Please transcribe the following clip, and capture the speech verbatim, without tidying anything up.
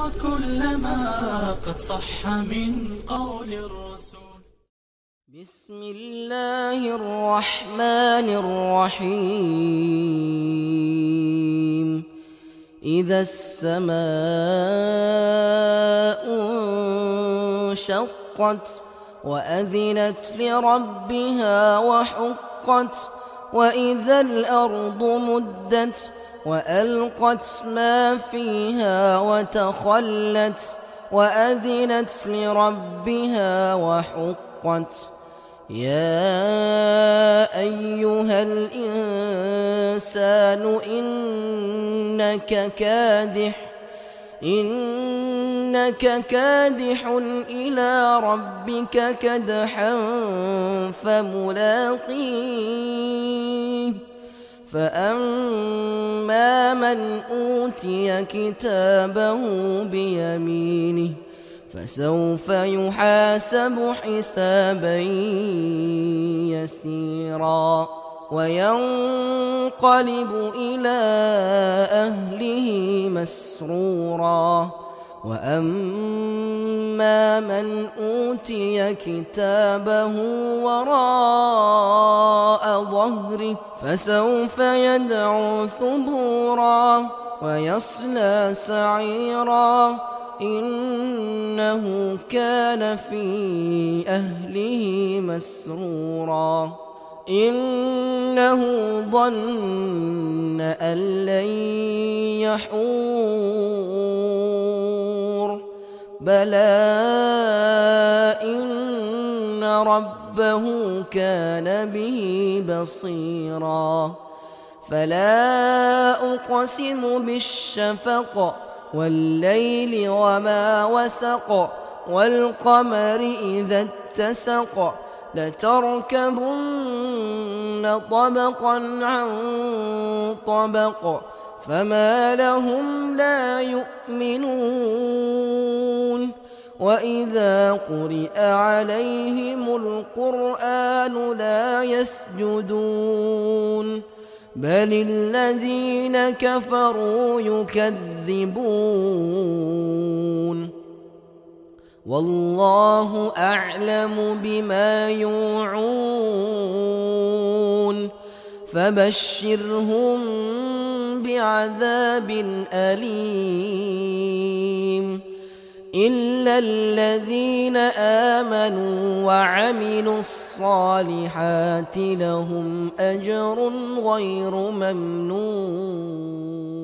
كل ما قد صح من قول الرسول. بسم الله الرحمن الرحيم. إذا السماء انشقت وأذنت لربها وحقت وإذا الأرض مدت وألقت ما فيها وتخلت وأذنت لربها وحقت. يا أيها الإنسان إنك كادح إنك كادح إلى ربك كدحا فملاقيه. فأما من أوتي كتابه بيمينه فسوف يحاسب حسابا يسيرا وينقلب إلى أهله مسرورا. وأما من أوتي كتابه وراء ظهره فسوف يدعو ثبورا ويصلى سعيرا إنه كان في أهله مسرورا. إنه ظن أن لن يحور بلى إن ربه كان به بصيرا. فلا أقسم بالشفق والليل وما وسق والقمر إذا اتسق لتركبن طبقا عن طبق فما لهم لا يؤمنون. وإذا قرئ عليهم القرآن لا يسجدون بل الذين كفروا يكذبون. والله أعلم بما يوعون فبشرهم بعذاب أليم إلا الذين آمنوا وعملوا الصالحات لهم أجر غير ممنون.